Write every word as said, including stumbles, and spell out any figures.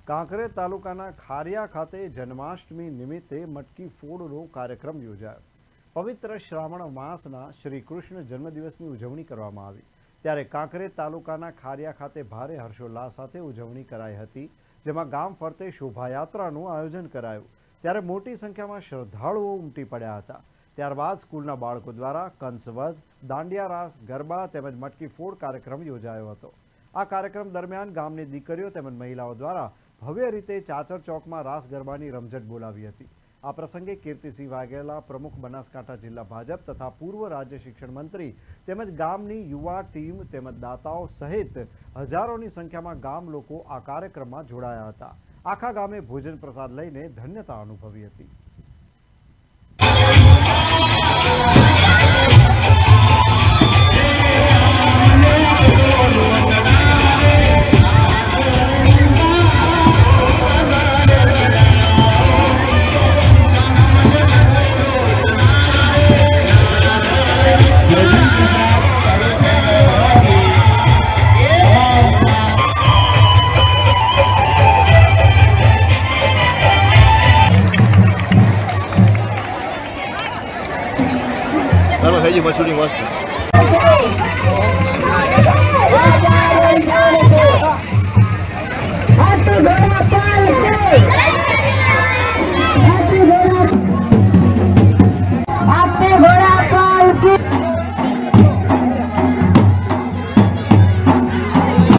કાંકરેજ તાલુકાના ખારિયા ખાતે જન્માષ્ટમી નિમિત્તે મટકી ફોડનો કાર્યક્રમ યોજાયો। પવિત્ર શ્રાવણ માસના શ્રી કૃષ્ણ જન્મદિવસની ઉજવણી કરવામાં આવી ત્યારે કાંકરેજ તાલુકાના ખારિયા ખાતે ભારે હર્ષોલ્લાસ સાથે ઉજવણી કરાઈ હતી, જેમાં ગામ ફરતે શોભાયાત્રાનું આયોજન કરાયું ત્યારે મોટી સંખ્યામાં શ્રદ્ધાળુઓ ઉમટી પડ્યા હતા। ત્યારબાદ સ્કૂલના બાળકો દ્વારા કંસવધ, દાંડિયા રાસ, ગરબા તેમજ મટકી ફોડ કાર્યક્રમ યોજાયો હતો। આ કાર્યક્રમ દરમિયાન ગામની દીકરીઓ તેમજ મહિલાઓ દ્વારા ભવ્ય રીતે ચાચર ચોકમાં રાસ ગરબાની રમઝટ બોલાવી હતી। આ પ્રસંગે કીર્તિસિંહ વાઘેલા, પ્રમુખ બનાસકાંઠા જિલ્લા ભાજપ તથા પૂર્વ રાજ્ય શિક્ષણ મંત્રી તેમજ ગામની યુવા ટીમ તેમજ દાતાઓ સહિત હજારોની સંખ્યામાં ગામ લોકો આ કાર્યક્રમમાં જોડાયા હતા। આખા ગામે ભોજન પ્રસાદ લઈને ધન્યતા અનુભવી હતી। Kalau saya juga shooting was.